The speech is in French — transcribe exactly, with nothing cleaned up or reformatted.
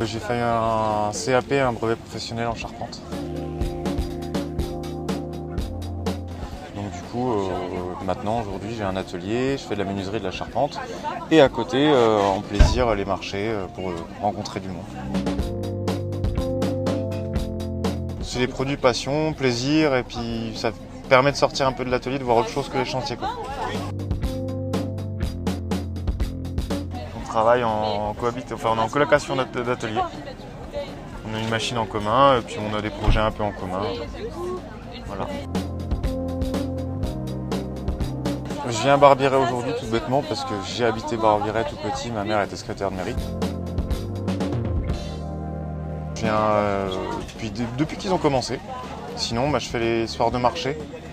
bah, j'ai fait un C A P, un brevet professionnel en charpente. Donc du coup, euh, maintenant, aujourd'hui, j'ai un atelier, je fais de la menuiserie, de la charpente. Et à côté, euh, en plaisir, les marchés euh, pour euh, rencontrer du monde. C'est des produits passion, plaisir, et puis ça permet de sortir un peu de l'atelier, de voir autre chose que les chantiers, quoi. On travaille en cohabite, enfin on est en colocation d'atelier. On a une machine en commun, et puis on a des projets un peu en commun. Voilà. Je viens à Barbirey aujourd'hui tout bêtement parce que j'ai habité Barbirey tout petit, ma mère était secrétaire de mairie. Je viens euh, depuis, depuis qu'ils ont commencé. Sinon, bah, je fais les soirs de marché